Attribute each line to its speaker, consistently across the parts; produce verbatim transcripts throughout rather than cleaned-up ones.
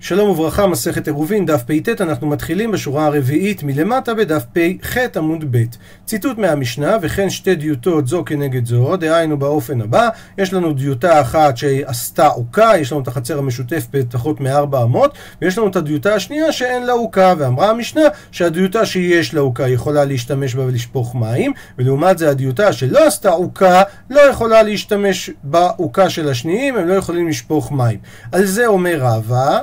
Speaker 1: שלום וברכה, מסכת עירובין, דף פ"ט, אנחנו מתחילים בשורה הרביעית מלמטה בדף פ"ח עמוד ב'. ציטוט מהמשנה, וכן שתי דיוטות זו כנגד זו, דהיינו באופן הבא, יש לנו דיוטה אחת שעשתה עוקה, יש לנו את החצר המשותף בפחות מארבע אמות, ויש לנו את הדיוטה השנייה שאין לה עוקה, ואמרה המשנה שהדיוטה שיש לה עוקה יכולה להשתמש בה ולשפוך מים, ולעומת זה הדיוטה שלא עשתה עוקה לא יכולה להשתמש בעוקה של השניים, הם לא יכולים לשפוך מים. על זה אומר רבא,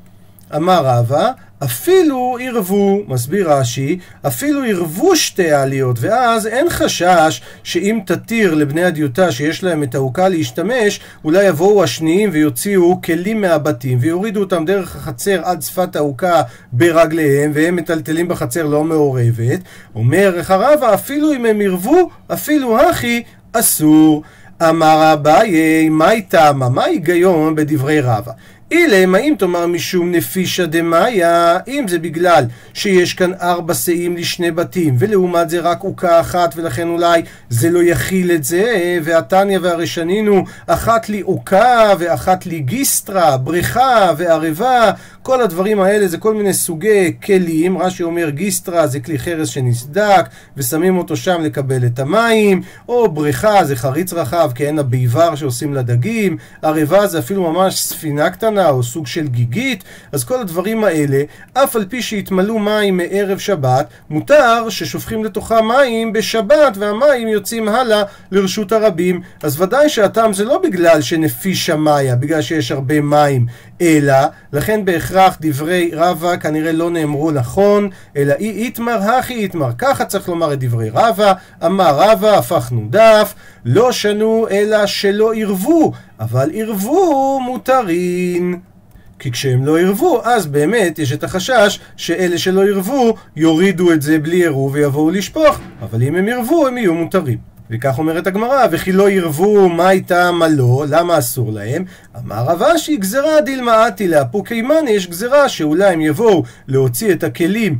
Speaker 1: אמר רבא, אפילו ירבו, מסביר רש"י, אפילו ירבו שתי העליות, ואז אין חשש שאם תתיר לבני הדיוטה שיש להם את העוקה להשתמש, אולי יבואו השניים ויוציאו כלים מהבתים ויורידו אותם דרך החצר עד שפת העוקה ברגליהם, והם מטלטלים בחצר לא מעורבת. אומר רבא, אפילו אם הם ירבו, אפילו הכי אסור. אמר אביי, מהי טעמה, מה ההיגיון בדברי רבא? אילם, האם תאמר משום נפישא דמאיה, אם זה בגלל שיש כאן ארבע שאים לשני בתים ולעומת זה רק עוקה אחת ולכן אולי זה לא יכיל את זה, והתניא והרשנינו אחת לי עוקה ואחת לי גיסטרה, בריכה וערבה, כל הדברים האלה זה כל מיני סוגי כלים. רש"י אומר גיסטרה זה כלי חרס שנסדק ושמים אותו שם לקבל את המים, או בריכה זה חריץ רחב כעין הביבר שעושים לדגים, ערבה זה אפילו ממש ספינה קטנה או סוג של גיגית. אז כל הדברים האלה, אף על פי שהתמלאו מים מערב שבת, מותר ששופכים לתוכה מים בשבת והמים יוצאים הלאה לרשות הרבים. אז ודאי שהטעם זה לא בגלל שנפישא מאיה, בגלל שיש הרבה מים, אלא לכן בהכרח דברי רבא כנראה לא נאמרו נכון, אלא אי איתמר הכי איתמר, ככה צריך לומר את דברי רבא. אמר רבא, הפכנו דף, לא שנו אלא שלא ירבו, אבל ירבו מותרין. כי כשהם לא ירבו, אז באמת יש את החשש שאלה שלא ירבו יורידו את זה בלי עירוב ויבואו לשפוך, אבל אם הם ירבו הם יהיו מותרים. וכך אומרת הגמרא, וכי לא ירבו, מה איתה מה לא, למה אסור להם? אמר רב אשי, גזרה דילמאתי לאפוקי מאני, יש גזרה שאולי הם יבואו להוציא את הכלים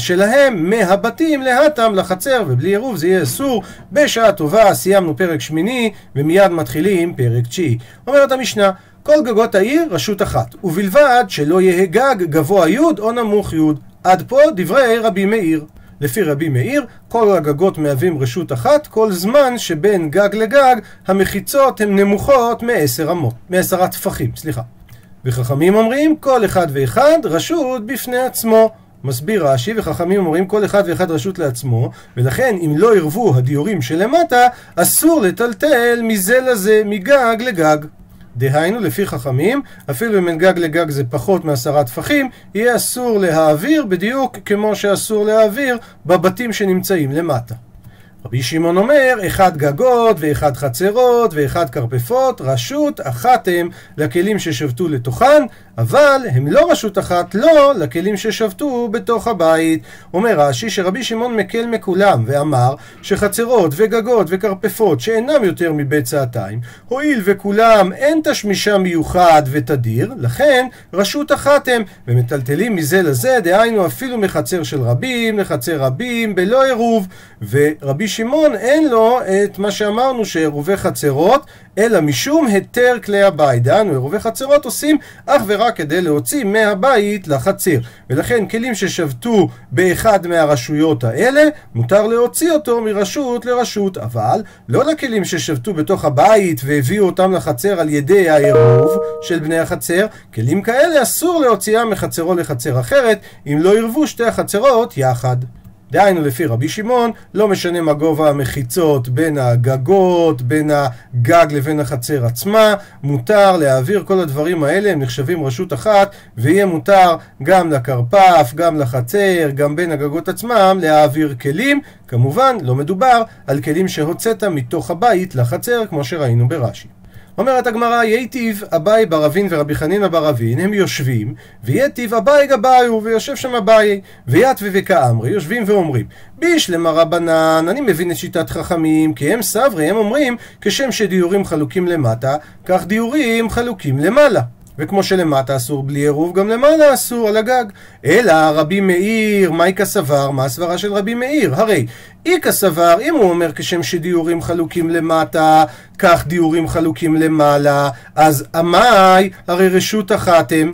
Speaker 1: שלהם מהבתים להתם לחצר, ובלי עירוב זה יהיה אסור. בשעה טובה סיימנו פרק שמיני ומיד מתחילים פרק תשיעי. אומרת המשנה, כל גגות העיר רשות אחת, ובלבד שלא יהיה גג גבוה י' או נמוך י'. עד פה דברי רבי מאיר. לפי רבי מאיר, כל הגגות מהווים רשות אחת, כל זמן שבין גג לגג המחיצות הן נמוכות מעשר אמות, מעשרה טפחים, סליחה. וחכמים אומרים, כל אחד ואחד רשות בפני עצמו. מסביר רש"י, וחכמים אומרים כל אחד ואחד רשות לעצמו, ולכן אם לא ירבו הדיורים שלמטה, אסור לטלטל מזה לזה, מגג לגג. דהיינו, לפי חכמים, אפילו אם גג לגג זה פחות מעשרה טפחים, יהיה אסור להעביר בדיוק כמו שאסור להעביר בבתים שנמצאים למטה. רבי שמעון אומר, אחד גגות ואחד חצרות ואחד קרפפות, רשות אחת הם לכלים ששבתו לתוכן, אבל הם לא רשות אחת לא לכלים ששבתו בתוך הבית. אומר רש"י שרבי שמעון מקל מכולם ואמר שחצרות וגגות וקרפפות שאינם יותר מבית צעתיים, הואיל וכולם אין תשמישה מיוחד ותדיר, לכן רשות אחת הם, ומטלטלים מזה לזה, דהיינו אפילו מחצר של רבים לחצר רבים בלא עירוב. ורבי שמעון אין לו את מה שאמרנו שעירובי חצרות, אלא משום היתר כלי הבית. דהיינו, עירובי חצרות עושים אך ורק כדי להוציא מהבית לחצר, ולכן כלים ששבתו באחד מהרשויות האלה מותר להוציא אותו מרשות לרשות, אבל לא לכלים ששבתו בתוך הבית והביאו אותם לחצר על ידי העירוב של בני החצר. כלים כאלה אסור להוציאם מחצרו לחצר אחרת אם לא ירבו שתי החצרות יחד. דהיינו, לפי רבי שמעון, לא משנה מה גובה המחיצות בין הגגות, בין הגג לבין החצר עצמה, מותר להעביר כל הדברים האלה, הם נחשבים רשות אחת, ויהיה מותר גם לקרפף, גם לחצר, גם בין הגגות עצמם, להעביר כלים. כמובן, לא מדובר על כלים שהוצאת מתוך הבית לחצר, כמו שראינו ברש"י. אומרת הגמרא, ייטיב אביי ברבין ורבי חנינא ברבין, הם יושבים, וייטיב אביי גבאיו, ויושב שם אביי, ויתווה וכאמרי, יושבים ואומרים, בישלמה רבנן, אני מבין את שיטת חכמים, כי הם סברי, הם אומרים, כשם שדיורים חלוקים למטה, כך דיורים חלוקים למעלה. וכמו שלמטה אסור בלי עירוב, גם למעלה אסור על הגג. אלא רבי מאיר, מה איכא סבר? מה הסברה של רבי מאיר? הרי איכא סבר, אם הוא אומר כשם שדיורים חלוקים למטה, כך דיורים חלוקים למעלה, אז אמי, הרי רשות אחת הם.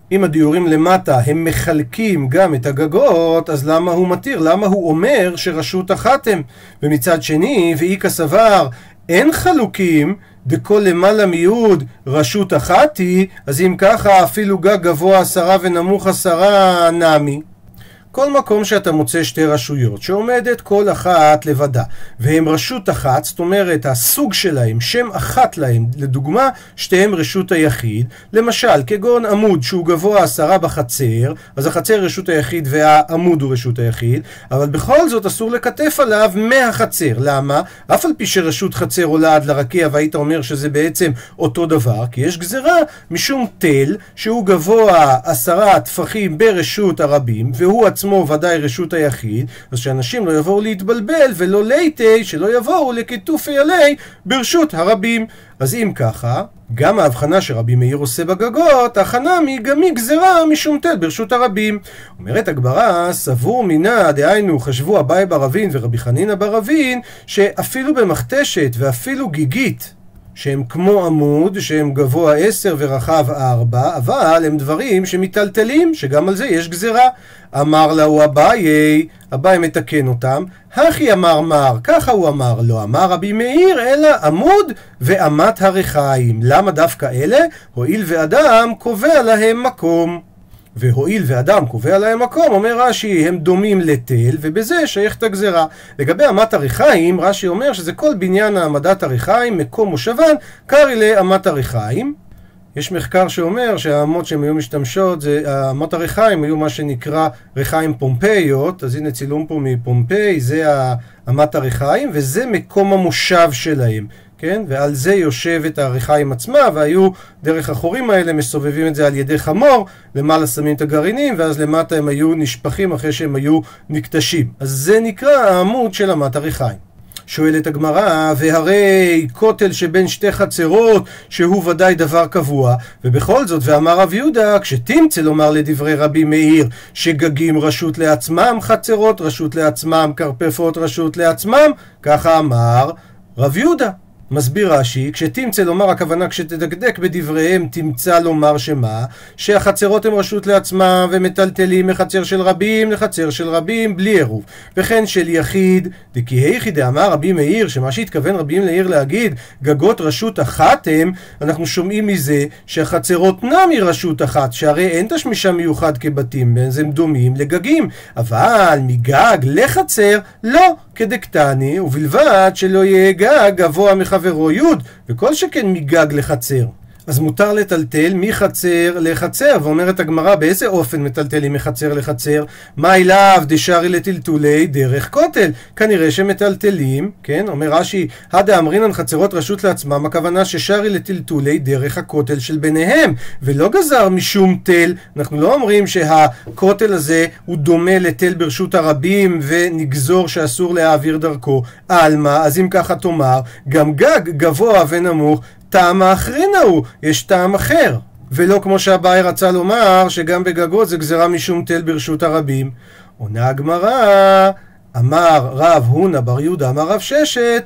Speaker 1: אם הדיורים למטה הם מחלקים גם את הגגות, אז למה הוא מתיר? למה הוא אומר שרשות אחת הם? ומצד שני, ואיכא סבר, אין חלוקים, דכל למעלה מיוד רשות אחת היא, אז אם ככה אפילו גג גבוה עשרה ונמוך עשרה נמי. כל מקום שאתה מוצא שתי רשויות שעומדת כל אחת לבדה והם רשות אחת, זאת אומרת הסוג שלהם, שם אחת להם, לדוגמה שתיהם רשות היחיד, למשל כגון עמוד שהוא גבוה עשרה בחצר, אז החצר רשות היחיד והעמוד הוא רשות היחיד, אבל בכל זאת אסור לקטף עליו מהחצר. למה? אף על פי שרשות חצר עולה עד לרקיע והיית אומר שזה בעצם אותו דבר, כי יש גזרה משום תל שהוא גבוה עשרה טפחים ברשות הרבים והוא עצמו עצמו ודאי רשות היחיד, אז שאנשים לא יבואו להתבלבל ולא ליטי, שלא יבואו לכיתופי עלי ברשות הרבים. אז אם ככה, גם ההבחנה שרבי מאיר עושה בגגות, ההכנה גם היא גזרה משום תל ברשות הרבים. אומרת הגמרא, סבור מינה, דהיינו חשבו אביי ברבין ורבי חנינא ברבין, שאפילו במכתשת ואפילו גיגית, שהם כמו עמוד, שהם גבוה עשר ורחב ארבע, אבל הם דברים שמטלטלים, שגם על זה יש גזרה. אמר לה אביי, אביי מתקן אותם, הכי אמר מר, ככה הוא אמר, לא אמר רבי מאיר, אלא עמוד ואמת הרחיים. למה דווקא אלה? הואיל ואדם קובע להם מקום. והואיל ואדם קובע להם מקום, אומר רש"י, הם דומים לתל, ובזה שייכת הגזרה. לגבי אמת הרחיים, רש"י אומר שזה כל בניין העמדת הרחיים, מקום מושבן, קרעי לאמת הרחיים. יש מחקר שאומר שהאמות שהן היו משתמשות, זה, האמות הרחיים היו מה שנקרא רחיים פומפאיות, אז הנה צילום פה מפומפאי, זה האמת הרחיים, וזה מקום המושב שלהם. כן? ועל זה יושבת הרחיים עצמה, והיו דרך החורים האלה מסובבים את זה על ידי חמור, למעלה שמים את הגרעינים, ואז למטה הם היו נשפכים אחרי שהם היו נקטשים. אז זה נקרא העמוד של אמת הרחיים. שואלת הגמרא, והרי כותל שבין שתי חצרות, שהוא ודאי דבר קבוע, ובכל זאת, ואמר רב יהודה, כשתמצא לומר לדברי רבי מאיר, שגגים רשות לעצמם, חצרות רשות לעצמם, קרפפות רשות לעצמם, ככה אמר רב יהודה. מסביר רש"י, כשתמצא לומר, הכוונה כשתדקדק בדבריהם, תמצא לומר שמה? שהחצרות הם רשות לעצמם ומטלטלים מחצר של רבים לחצר של רבים בלי עירוב. וכן של יחיד, דכי היחיד אמר רבי מאיר, שמה שהתכוון רבי מאיר להגיד, גגות רשות אחת הם, אנחנו שומעים מזה שהחצרות נמי רשות אחת, שהרי אין תשמישה מיוחד כבתים, אז הם דומים לגגים. אבל מגג לחצר, לא, כדקטני, ובלבד שלא יהיה גג גבוה מחברו יוד, וכל שכן מגג לחצר. אז מותר לטלטל מחצר לחצר, ואומרת הגמרא, באיזה אופן מטלטלים מחצר לחצר? מה אליו דשארי לטלטולי דרך כותל? כנראה שמטלטלים, כן? אומר רש"י, הדה אמרינן חצרות רשות לעצמם, הכוונה ששארי לטלטולי דרך הכותל של ביניהם, ולא גזר משום תל. אנחנו לא אומרים שהכותל הזה הוא דומה לתל ברשות הרבים, ונגזור שאסור להעביר דרכו. אלמה, אז אם ככה תאמר, גם גג גבוה ונמוך, טעם האחרין הוא, יש טעם אחר. ולא כמו שאביי רצה לומר, שגם בגגות זה גזרה משום תל ברשות הרבים. עונה הגמרא, אמר רב הונא בר יהודה, אמר רב ששת,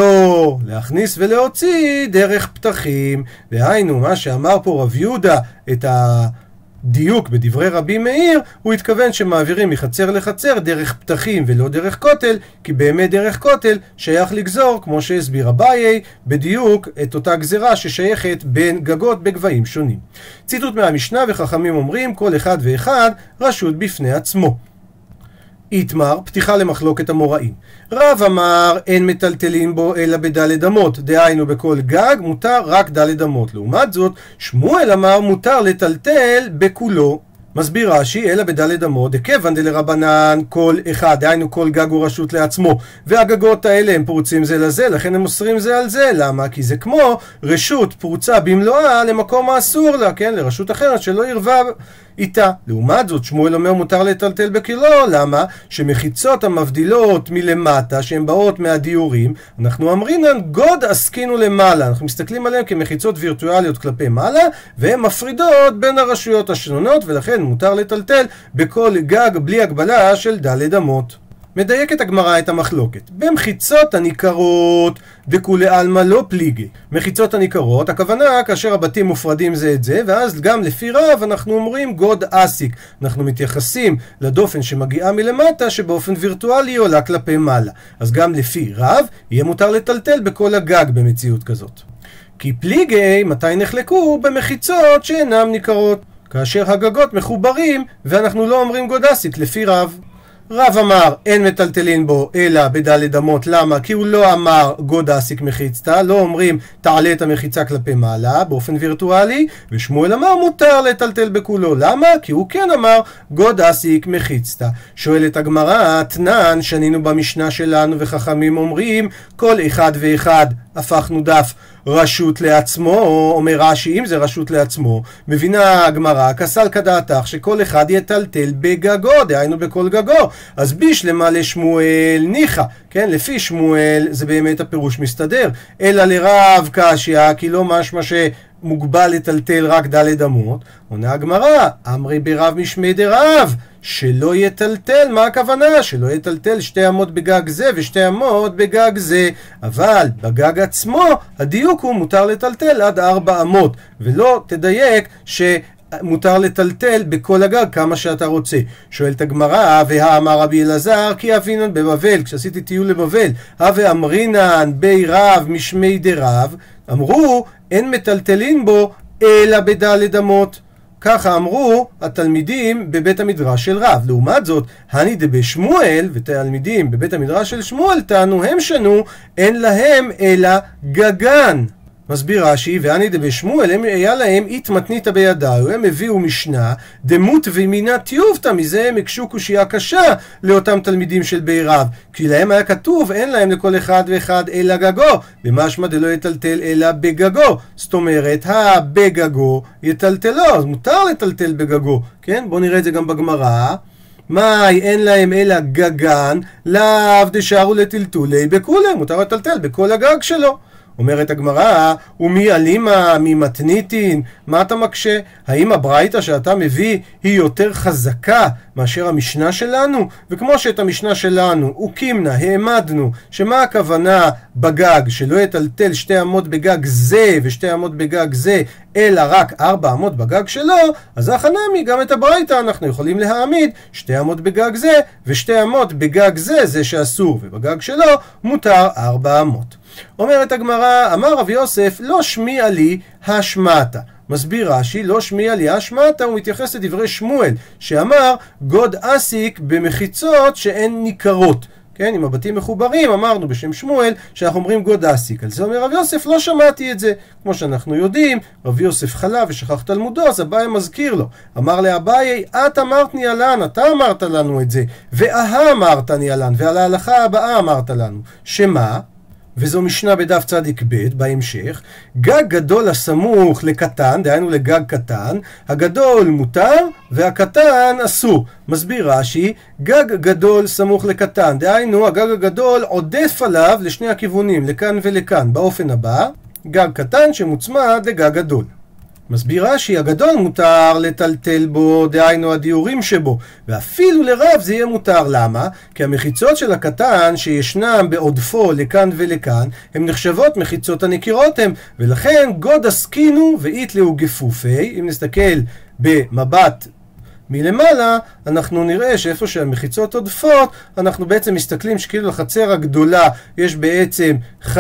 Speaker 1: לא, להכניס ולהוציא דרך פתחים. דהיינו, מה שאמר פה רב יהודה, את ה... דיוק בדברי רבי מאיר, הוא התכוון שמעבירים מחצר לחצר דרך פתחים ולא דרך כותל, כי באמת דרך כותל שייך לגזור, כמו שהסביר אביי, בדיוק את אותה גזרה ששייכת בין גגות בגבהים שונים. ציטוט מהמשנה, וחכמים אומרים, כל אחד ואחד רשות בפני עצמו. איתמר, פתיחה למחלוקת המוראים. רב אמר, אין מטלטלים בו אלא בדלת אמות, דהיינו בכל גג מותר רק דלת אמות. לעומת זאת, שמואל אמר, מותר לטלטל בכולו. מסביר רש"י, אלא בדלת אמות, דכיוון דלרבנן כל אחד, דהיינו כל גג הוא רשות לעצמו, והגגות האלה הם פרוצים זה לזה, לכן הם אוסרים זה על זה. למה? כי זה כמו רשות פרוצה במלואה למקום האסור לה, כן? לרשות אחרת שלא ירבה איתה. לעומת זאת, שמואל אומר מותר לטלטל בכלו. למה? שמחיצות המבדילות מלמטה, שהן באות מהדיורים, אנחנו אמרינן גוד עסקינו למעלה, אנחנו מסתכלים עליהן כמחיצות וירטואליות כלפי מעלה, והן מפרידות בין הרשויות השונות, ולכן מותר לטלטל בכל גג בלי הגבלה של דלת אמות. מדייקת הגמרא את המחלוקת. במחיצות הניכרות דכולי עלמא לא פליגי. מחיצות הניכרות, הכוונה כאשר הבתים מופרדים זה את זה, ואז גם לפי רב אנחנו אומרים גוד אסיק. אנחנו מתייחסים לדופן שמגיעה מלמטה, שבאופן וירטואלי עולה כלפי מעלה. אז גם לפי רב יהיה מותר לטלטל בכל הגג במציאות כזאת. כי פליגי, מתי נחלקו? במחיצות שאינם ניכרות. כאשר הגגות מחוברים ואנחנו לא אומרים גוד אסיק לפי רב. רב אמר אין מטלטלין בו אלא בדלת אמות. למה? כי הוא לא אמר גוד אסיק מחיצתא, לא אומרים תעלה את המחיצה כלפי מעלה באופן וירטואלי, ושמואל אמר מותר לטלטל בכולו. למה? כי הוא כן אמר גוד אסיק מחיצתא. שואלת הגמרא, תנן שנינו במשנה שלנו וחכמים אומרים כל אחד ואחד הפכנו דף רשות לעצמו. אומר רש"י אם זה רשות לעצמו, מבינה הגמרא כסל כדעתך שכל אחד יטלטל בגגו, דהיינו בכל גגו. אז בישלמה לשמואל ניחא, כן, לפי שמואל זה באמת הפירוש מסתדר, אלא לרב קשיא כי לא משמע שמוגבל לטלטל רק דלת אמות. עונה הגמרא אמרי ברב משמי דרב שלא יטלטל. מה הכוונה? שלא יטלטל שתי אמות בגג זה ושתי אמות בגג זה, אבל בגג עצמו הדיוק הוא מותר לטלטל עד ארבע אמות, ולא תדייק שמותר לטלטל בכל הגג כמה שאתה רוצה. שואלת הגמרא, והאמר רבי אלעזר כי אבינן בבבל, כשעשיתי טיול לבבל, הווה אמרינן בי רב משמי דרב, אמרו אין מטלטלין בו אלא בדלת אמות. ככה אמרו התלמידים בבית המדרש של רב. לעומת זאת, הני דבשמואל, ותלמידים בבית המדרש של שמואל טענו, הם שנו, אין להם אלא גגן. מסביר רש"י, והני דבשמואל, הם היה להם אית מתניתא בידיו, הם הביאו משנה, דמות ומינה טיובתא, מזה הם הקשו קושייה קשה לאותם תלמידים של בי רב, כי להם היה כתוב, אין להם לכל אחד ואחד אלא גגו, במשמע דלא יטלטל אלא בגגו, זאת אומרת, הבגגו יטלטלו, אז מותר לטלטל בגגו, כן? בואו נראה את זה גם בגמרא. מאי אין להם אלא גגן, לאו דשארו לטלטולי בכולי, מותר לטלטל בכל הגג שלו. אומרת הגמרא, ומי אלימה ממתניתין? מה אתה מקשה? האם הברייתא שאתה מביא היא יותר חזקה מאשר המשנה שלנו? וכמו שאת המשנה שלנו וקימנה העמדנו שמה הכוונה בגג שלא יטלטל שתי אמות בגג זה ושתי אמות בגג זה אלא רק ארבע אמות בגג שלו, אז החנמי גם את הברייתא אנחנו יכולים להעמיד שתי אמות בגג זה ושתי אמות בגג זה, זה שאסור, ובגג שלו מותר ארבע אמות. אומרת הגמרא, אמר רב יוסף לא שמיע לי השמעתא. מסביר רש"י, לא שמיע לי השמעתא, הוא מתייחס לדברי שמואל שאמר גוד אסיק במחיצות שהן ניכרות. כן, אם הבתים מחוברים, אמרנו בשם שמואל שאנחנו אומרים גוד אסיק. על זה אומר רב יוסף, לא שמעתי את זה. כמו שאנחנו יודעים, רב יוסף חלה ושכח תלמודו, אז אביי מזכיר לו. אמר לאביי, את אמרת ניאלן, אתה אמרת לנו את זה, ואהה אמרת ניאלן, ועל ההלכה הבאה אמרת לנו. שמה? וזו משנה בדף צדיק ב' בהמשך, גג גדול הסמוך לקטן, דהיינו לגג קטן, הגדול מותר והקטן אסור. מסביר רש"י, גג גדול סמוך לקטן, דהיינו הגג הגדול עודף עליו לשני הכיוונים, לכאן ולכאן, באופן הבא, גג קטן שמוצמד לגג גדול. מסביר רש"י, הגדול מותר לטלטל בו, דהיינו הדיורים שבו, ואפילו לרב זה יהיה מותר. למה? כי המחיצות של הקטן שישנם בעודפו לכאן ולכאן, הן נחשבות מחיצות הנקירות הם, ולכן גוד עסקינו ואיתלהו גפופי. אם נסתכל במבט מלמעלה, אנחנו נראה שאיפה שהמחיצות עודפות, אנחנו בעצם מסתכלים שכאילו לחצר הגדולה יש בעצם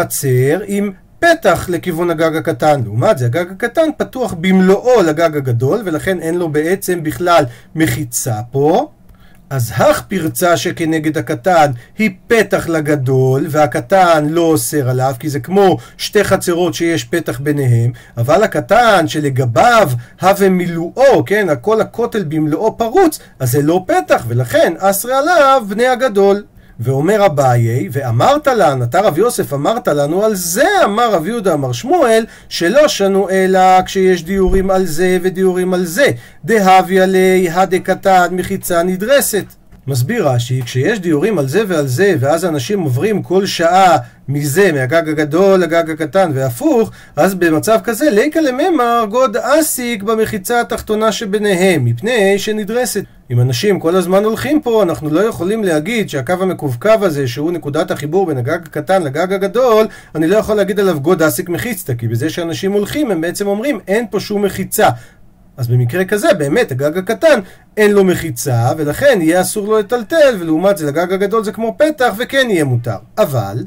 Speaker 1: חצר עם פתח לכיוון הגג הקטן. לעומת זה, הגג הקטן פתוח במלואו לגג הגדול, ולכן אין לו בעצם בכלל מחיצה פה. אז הך פרצה שכנגד הקטן היא פתח לגדול, והקטן לא אוסר עליו, כי זה כמו שתי חצרות שיש פתח ביניהם, אבל הקטן שלגביו הווה מילואו, כן, הכל הכותל במלואו פרוץ, אז זה לא פתח, ולכן אסר עליו בני הגדול. ואומר אביי, ואמרת לנו, אתה רב יוסף אמרת לנו על זה, אמר רב יהודה אמר שמואל, שלא שנו אלא כשיש דיורים על זה ודיורים על זה, דהבי עלי הדקתן מחיצה נדרסת. מסביר רש"י, כשיש דיורים על זה ועל זה, ואז אנשים עוברים כל שעה מזה, מהגג הגדול לגג הקטן והפוך, אז במצב כזה, ליקה לממר גוד אסיק במחיצה התחתונה שביניהם, מפני שנדרסת. אם אנשים כל הזמן הולכים פה, אנחנו לא יכולים להגיד שהקו המקווקו הזה, שהוא נקודת החיבור בין הגג הקטן לגג הגדול, אני לא יכול להגיד עליו גוד אסיק מחיצתא, כי בזה שאנשים הולכים הם בעצם אומרים אין פה שום מחיצה. אז במקרה כזה באמת הגג הקטן אין לו מחיצה, ולכן יהיה אסור לו לטלטל, ולעומת זה לגג הגדול זה כמו פתח וכן יהיה מותר. אבל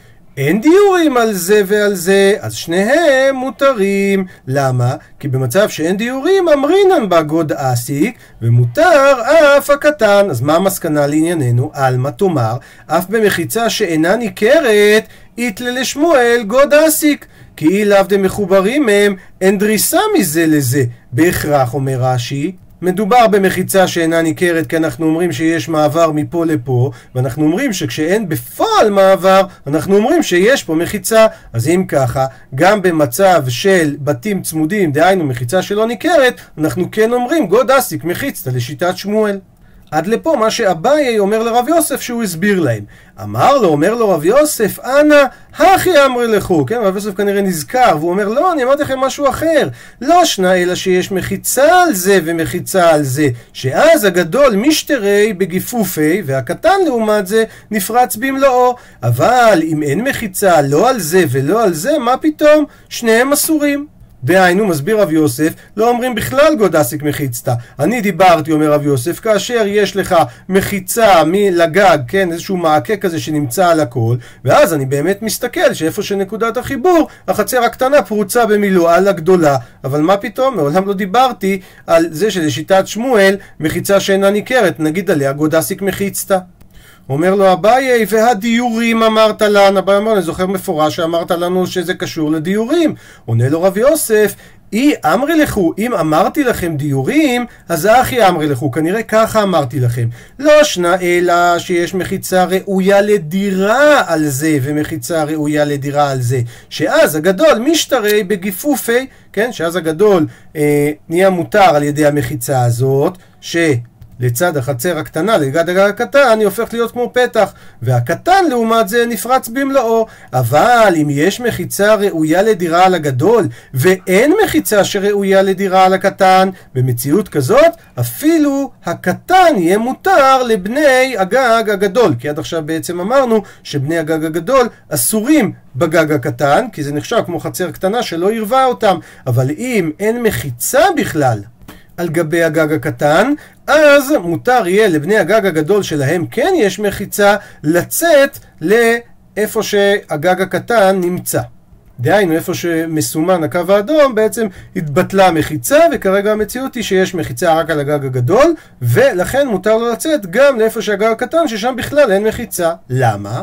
Speaker 1: אין דיורים על זה ועל זה, אז שניהם מותרים. למה? כי במצב שאין דיורים אמרינן בה גוד אסיק, ומותר אף הקטן. אז מה המסקנה לענייננו? אלמה תאמר, אף במחיצה שאינה ניכרת, איתלה לשמואל גוד אסיק. כי אי לאו דמחוברים מהם, אין דריסה מזה לזה. בהכרח, אומר רש"י, מדובר במחיצה שאינה ניכרת, כי אנחנו אומרים שיש מעבר מפה לפה, ואנחנו אומרים שכשאין בפועל מעבר, אנחנו אומרים שיש פה מחיצה. אז אם ככה, גם במצב של בתים צמודים, דהיינו מחיצה שלא ניכרת, אנחנו כן אומרים גוד אסיק מחיצתא לשיטת שמואל. עד לפה מה שאביי אומר לרב יוסף שהוא הסביר להם. אמר לו, אומר לו רב יוסף, אנא, הכי אמרי לכו. כן, רב יוסף כנראה נזכר, והוא אומר, לא, אני אמרתי לכם משהו אחר. לא שנה, אלא שיש מחיצה על זה ומחיצה על זה. שאז הגדול משתרי בגיפופי, והקטן לעומת זה נפרץ במלואו. אבל אם אין מחיצה לא על זה ולא על זה, מה פתאום? שניהם אסורים. דהיינו, מסביר רב יוסף, לא אומרים בכלל גוד אסיק מחיצתא. אני דיברתי, אומר רב יוסף, כאשר יש לך מחיצה מלגג, כן, איזשהו מעקה כזה שנמצא על הכל, ואז אני באמת מסתכל שאיפה שנקודת החיבור, החצר הקטנה פרוצה במילואה על הגדולה. אבל מה פתאום? מעולם לא דיברתי על זה שלשיטת שמואל, מחיצה שאינה ניכרת, נגיד עליה גוד אסיק מחיצתא. אומר לו אביי, והדיורים אמרת לנו. אביי אמר, אני זוכר מפורש שאמרת לנו שזה קשור לדיורים. עונה לו רב יוסף, אי אמרי לכו, אם אמרתי לכם דיורים, אז אחי אמרי לכו, כנראה ככה אמרתי לכם. לא שנה אלא שיש מחיצה ראויה לדירה על זה, ומחיצה ראויה לדירה על זה. שאז הגדול משתרי בגיפופי, כן, שאז הגדול אה, נהיה מותר על ידי המחיצה הזאת, ש... לצד החצר הקטנה, לגד הגג הקטן, אני הופך להיות כמו פתח, והקטן לעומת זה נפרץ במלואו. אבל אם יש מחיצה ראויה לדירה על הגדול, ואין מחיצה שראויה לדירה על הקטן, במציאות כזאת, אפילו הקטן יהיה מותר לבני הגג הגדול. כי עד עכשיו בעצם אמרנו שבני הגג הגדול אסורים בגג הקטן, כי זה נחשב כמו חצר קטנה שלא ירווה אותם. אבל אם אין מחיצה בכלל על גבי הגג הקטן, אז מותר יהיה לבני הגג הגדול שלהם כן יש מחיצה לצאת לאיפה שהגג הקטן נמצא. דהיינו, איפה שמסומן הקו האדום בעצם התבטלה מחיצה, וכרגע המציאות היא שיש מחיצה רק על הגג הגדול, ולכן מותר לו לצאת גם לאיפה שהגג הקטן ששם בכלל אין מחיצה. למה?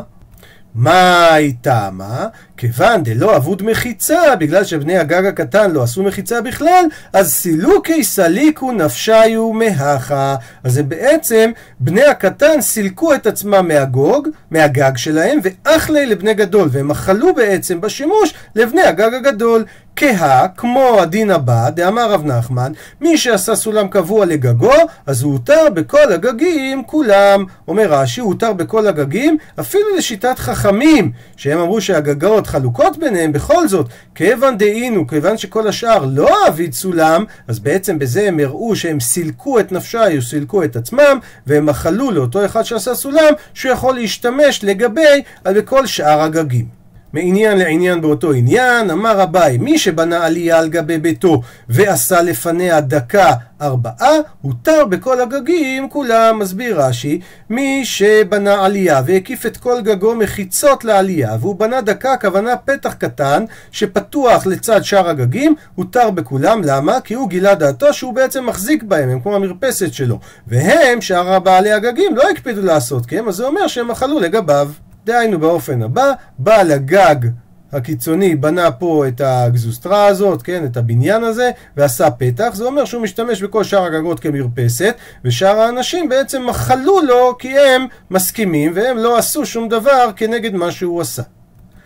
Speaker 1: מה הייתה מה? כיוון דלא אבוד מחיצה, בגלל שבני הגג הקטן לא עשו מחיצה בכלל, אז סילוקי סליקו נפשיו מהכה. אז זה בעצם בני הקטן סילקו את עצמם מהגוג, מהגג שלהם, ואחלי לבני גדול, והם אכלו בעצם בשימוש לבני הגג הגדול. כהה, כמו הדין הבא, דאמר רב נחמן, מי שעשה סולם קבוע לגגו, אז הוא הותר בכל הגגים כולם. אומר רש"י, הוא הותר בכל הגגים, אפילו לשיטת חכמים, שהם אמרו שהגגות חלוקות ביניהם. בכל זאת, כיוון דהינו, כיוון שכל השאר לא אביד סולם, אז בעצם בזה הם הראו שהם סילקו את נפשי, סילקו את עצמם, והם אכלו לאותו אחד שעשה סולם, שהוא יכול להשתמש לגבי על בכל שאר הגגים. מעניין לעניין באותו עניין, אמר אביי, מי שבנה עלייה על גבי ביתו ועשה לפניה דקה ארבעה, הותר בכל הגגים כולם. מסביר רש"י, מי שבנה עלייה והקיף את כל גגו מחיצות לעלייה, והוא בנה דקה, הכוונה פתח קטן שפתוח לצד שאר הגגים, הותר בכולם. למה? כי הוא גילה דעתו שהוא בעצם מחזיק בהם, הם כמו המרפסת שלו, והם שאר בעלי הגגים לא הקפידו לעשות כן, אז זה אומר שהם אכלו לגביו. דהיינו באופן הבא, בעל הגג הקיצוני בנה פה את הגזוסטרה הזאת, כן, את הבניין הזה, ועשה פתח. זה אומר שהוא משתמש בכל שאר הגגות כמרפסת, ושאר האנשים בעצם מחלו לו כי הם מסכימים, והם לא עשו שום דבר כנגד מה שהוא עשה.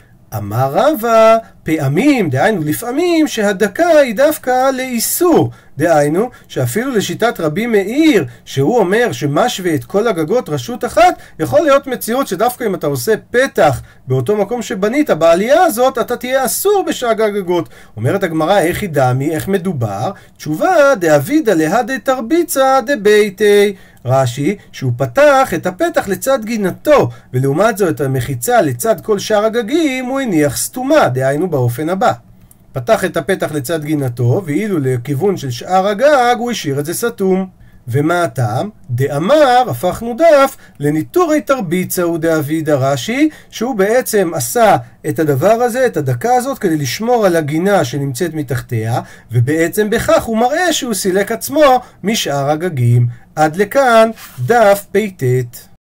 Speaker 1: אמר רבא, פעמים, דהיינו לפעמים, שהדקה היא דווקא לאיסור. דהיינו, שאפילו לשיטת רבי מאיר, שהוא אומר שמשווה את כל הגגות רשות אחת, יכול להיות מציאות שדווקא אם אתה עושה פתח באותו מקום שבנית, בעלייה הזאת אתה תהיה אסור בשאג הגגות. אומרת הגמרא, איך היא דמי, איך מדובר? תשובה, דאבידא להדי תרביצה דביתי. רש"י, שהוא פתח את הפתח לצד גינתו, ולעומת זאת את המחיצה לצד כל שאר הגגים הוא הניח סתומה, דהיינו באופן הבא. פתח את הפתח לצד גינתו, ואילו לכיוון של שאר הגג הוא השאיר את זה סתום. ומה הטעם? דאמר, הפכנו דף, לניטורי תרביצה הוא דאבידא רש"י, שהוא בעצם עשה את הדבר הזה, את הדקה הזאת, כדי לשמור על הגינה שנמצאת מתחתיה, ובעצם בכך הוא מראה שהוא סילק עצמו משאר הגגים. עד לכאן דף פ"ט.